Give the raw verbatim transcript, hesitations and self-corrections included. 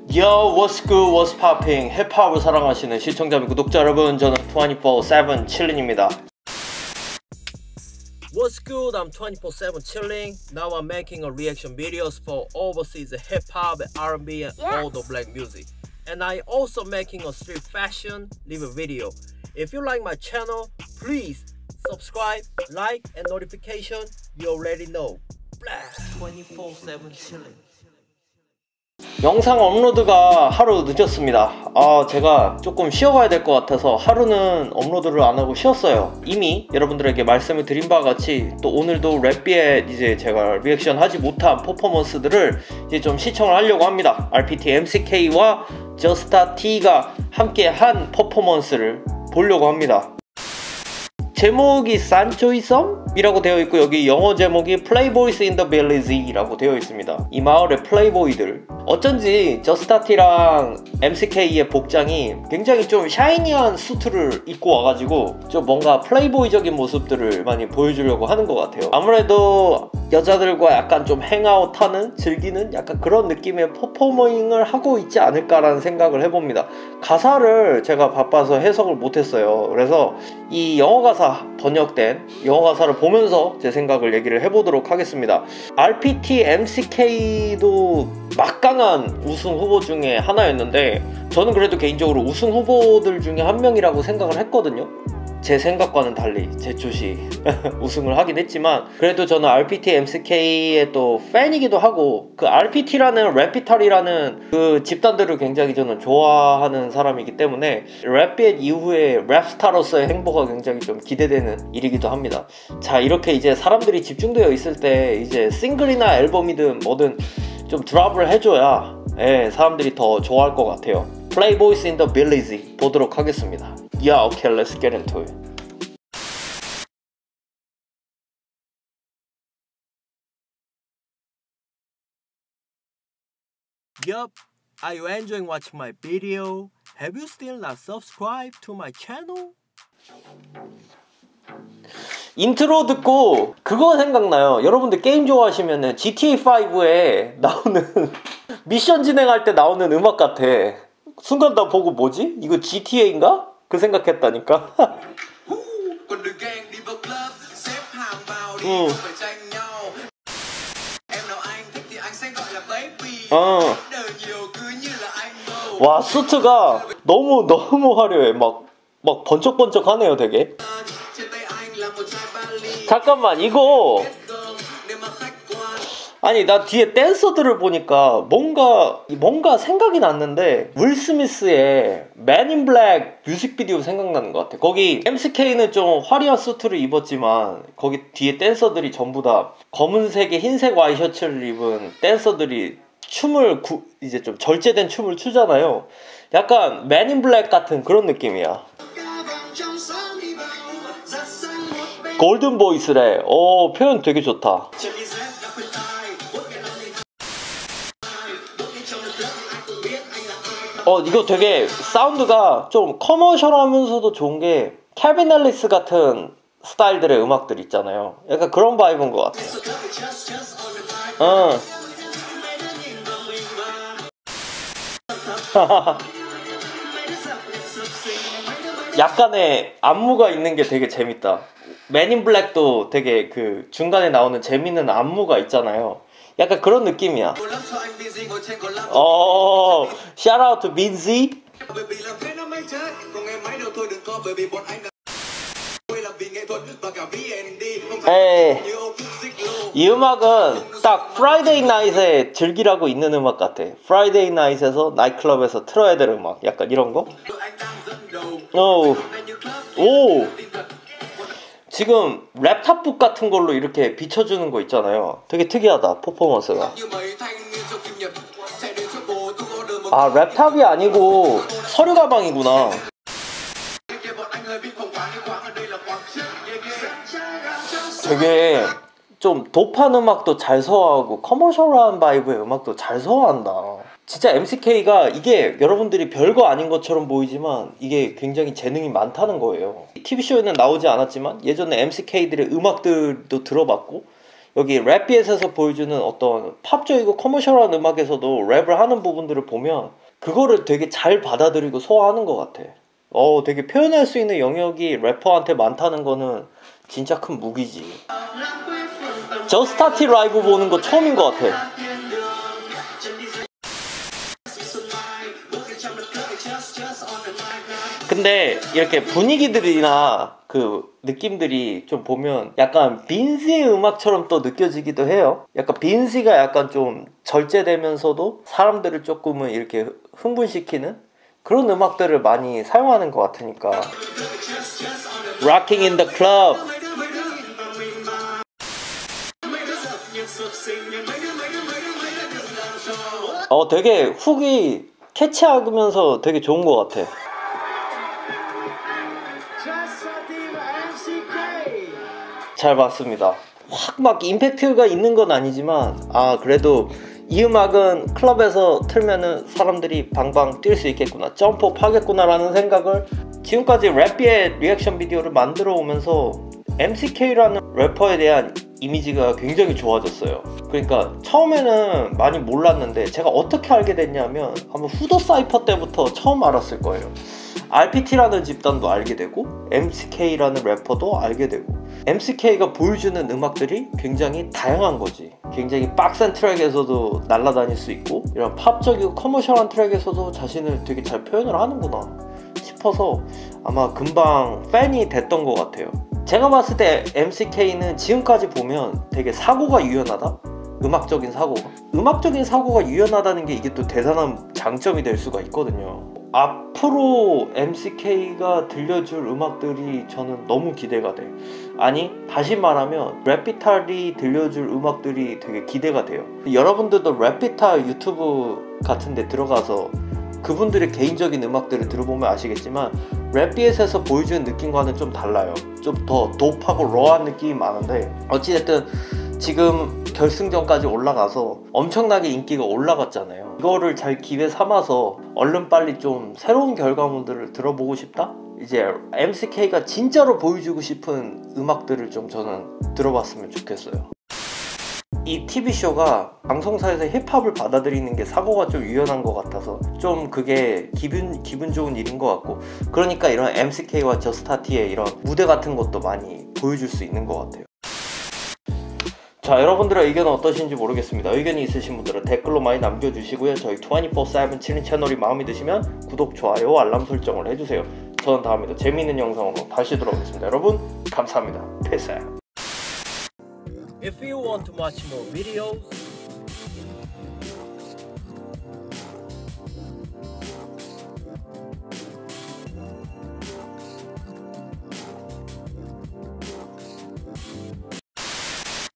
Yo, what's good, what's popping? 힙합을 사랑하시는 시청자 및 구독자 여러분, 저는 twenty-four seven 칠린입니다. What's good? I'm twenty-four seven chilling. Now I'm making a reaction videos for overseas hip hop, R and B, and yes. all the black music. And I also making a street fashion live video. If you like my channel, please subscribe, like, and notification. You already know. twenty-four seven chilling. 영상 업로드가 하루 늦었습니다. 아, 제가 조금 쉬어가야 될 것 같아서 하루는 업로드를 안 하고 쉬었어요. 이미 여러분들에게 말씀을 드린 바와 같이 또 오늘도 랩비에 이제 제가 리액션 하지 못한 퍼포먼스들을 이제 좀 시청을 하려고 합니다. 알피티 엠씨케이와 저스타 T가 함께 한 퍼포먼스를 보려고 합니다. 제목이 산초이섬? 이라고 되어 있고 여기 영어 제목이 Playboys in the Village 라고 되어 있습니다. 이 마을의 플레이보이들. 어쩐지 저스타티랑 엠씨케이의 복장이 굉장히 좀 샤이니한 수트를 입고 와가지고 좀 뭔가 플레이보이적인 모습들을 많이 보여주려고 하는 것 같아요. 아무래도 여자들과 약간 좀 행아웃하는, 즐기는 약간 그런 느낌의 퍼포머잉을 하고 있지 않을까라는 생각을 해봅니다. 가사를 제가 바빠서 해석을 못했어요. 그래서 이 영어 가사, 번역된 영어 가사를 보면서 제 생각을 얘기를 해보도록 하겠습니다. 알피티 엠씨케이도 막강한 우승 후보 중에 하나였는데 저는 그래도 개인적으로 우승 후보들 중에 한 명이라고 생각을 했거든요. 제 생각과는 달리 제초시 우승을 하긴 했지만 그래도 저는 알피티 엠씨케이의 또 팬이기도 하고 그 알피티라는 랩피탈이라는 그 집단들을 굉장히 저는 좋아하는 사람이기 때문에 랩빗 이후에 랩스타로서의 행보가 굉장히 좀 기대되는 일이기도 합니다. 자, 이렇게 이제 사람들이 집중되어 있을 때 이제 싱글이나 앨범이든 뭐든 좀 드랍을 해줘야 예, 사람들이 더 좋아할 것 같아요. Playboys in the Village 보도록 하겠습니다. Yeah, okay, let's get into it. Yup, are you enjoying watching my video? Have you still not subscribed to my channel? 인트로 듣고 그거 생각나요. 여러분들 게임 좋아하시면은 지티에이 파이브에 나오는 미션 진행할 때 나오는 음악 같아. 순간 나 보고 뭐지? 이거 지티에이인가? 그 생각했다니까. 응. 어. 와, 수트가 너무 너무 화려해. 막, 막 번쩍번쩍하네요, 되게. 잠깐만, 이거 아니 나 뒤에 댄서들을 보니까 뭔가 뭔가 생각이 났는데 윌 스미스의 맨 인 블랙 뮤직비디오 생각나는 것 같아. 거기 엠씨케이는 좀 화려한 수트를 입었지만 거기 뒤에 댄서들이 전부 다 검은색에 흰색 와이셔츠를 입은 댄서들이 춤을 구, 이제 좀 절제된 춤을 추잖아요. 약간 맨 인 블랙 같은 그런 느낌이야. 골든 보이스래. 오, 표현 되게 좋다. 어, 이거 되게 사운드가 좀 커머셜하면서도 좋은 게 캘빈 앨리스 같은 스타일들의 음악들 있잖아요. 약간 그런 바이브인 것 같아요. 어. 약간의 안무가 있는 게 되게 재밌다. 맨 인 블랙도 되게 그 중간에 나오는 재밌는 안무가 있잖아요. 약간 그런 느낌이야. 어, shout out to 빈지. 에이, 이 음악은 딱 프라이데이 나잇에 즐기라고 있는 음악 같아. 프라이데이 나잇에서 나이트클럽에서 틀어야 될 음악. 약간 이런 거. 오, 오. 지금 랩탑북 같은 걸로 이렇게 비춰주는 거 있잖아요. 되게 특이하다, 퍼포먼스가. 아, 랩탑이 아니고 서류 가방이구나. 되게 좀 도판 음악도 잘 소화하고 커머셜한 바이브의 음악도 잘 소화한다. 진짜 엠씨케이가 이게 여러분들이 별거 아닌 것처럼 보이지만 이게 굉장히 재능이 많다는 거예요. 티비쇼에는 나오지 않았지만 예전에 엠씨케이들의 음악들도 들어봤고 여기 랩비엣에서 보여주는 어떤 팝적이고 커머셜한 음악에서도 랩을 하는 부분들을 보면 그거를 되게 잘 받아들이고 소화하는 것 같아. 어, 되게 표현할 수 있는 영역이 래퍼한테 많다는 거는 진짜 큰 무기지. 저스타티 라이브 보는 거 처음인 것 같아. 근데 이렇게 분위기들이나 그 느낌들이 좀 보면 약간 빈시의 음악처럼 또 느껴지기도 해요. 약간 빈시가 약간 좀 절제되면서도 사람들을 조금은 이렇게 흥분시키는 그런 음악들을 많이 사용하는 것 같으니까. Rocking in the Club. 어, 되게 훅이 캐치하면서 되게 좋은 것 같아. 잘 봤습니다. 확 막 임팩트가 있는 건 아니지만 아 그래도 이 음악은 클럽에서 틀면은 사람들이 방방 뛸 수 있겠구나, 점프업 하겠구나 라는 생각을 지금까지 랩비의 리액션 비디오를 만들어 오면서 엠씨케이라는 래퍼에 대한 이미지가 굉장히 좋아졌어요. 그러니까 처음에는 많이 몰랐는데 제가 어떻게 알게 됐냐면 아마 후더 사이퍼 때부터 처음 알았을 거예요. 알피티라는 집단도 알게 되고 엠씨케이라는 래퍼도 알게 되고 엠씨케이가 보여주는 음악들이 굉장히 다양한 거지. 굉장히 빡센 트랙에서도 날아다닐 수 있고 이런 팝적이고 커머셜한 트랙에서도 자신을 되게 잘 표현을 하는구나 싶어서 아마 금방 팬이 됐던 것 같아요. 제가 봤을 때 엠씨케이는 지금까지 보면 되게 사고가 유연하다? 음악적인 사고가 음악적인 사고가 유연하다는 게 이게 또 대단한 장점이 될 수가 있거든요. 앞으로 엠씨케이가 들려줄 음악들이 저는 너무 기대가 돼. 아니 다시 말하면 랩비탈이 들려줄 음악들이 되게 기대가 돼요. 여러분들도 랩비탈 유튜브 같은 데 들어가서 그분들의 개인적인 음악들을 들어보면 아시겠지만 랩비엣에서 보여주는 느낌과는 좀 달라요. 좀 더 도프하고 러한 느낌이 많은데 어찌됐든 지금 결승전까지 올라가서 엄청나게 인기가 올라갔잖아요. 이거를 잘 기회 삼아서 얼른 빨리 좀 새로운 결과물들을 들어보고 싶다? 이제 엠씨케이가 진짜로 보여주고 싶은 음악들을 좀 저는 들어봤으면 좋겠어요. 이 티비쇼가 방송사에서 힙합을 받아들이는 게 사고가 좀 유연한 것 같아서 좀 그게 기분, 기분 좋은 일인 것 같고, 그러니까 이런 엠씨케이와 저스타티의 이런 무대 같은 것도 많이 보여줄 수 있는 것 같아요. 자, 여러분들의 의견은 어떠신지 모르겠습니다. 의견이 있으신 분들은 댓글로 많이 남겨주시고요. 저희 이십사 세븐 칠인 채널이 마음에 드시면 구독, 좋아요, 알람 설정을 해주세요. 저는 다음에도 재미있는 영상으로 다시 돌아오겠습니다. 여러분 감사합니다. Peace out. If you want to watch more videos,